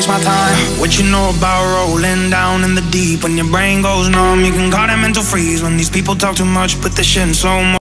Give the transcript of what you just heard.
waste my time. What you know about rolling down in the deep? When your brain goes numb, you can call it mental freeze. When these people talk too much, put the shit in slow mo.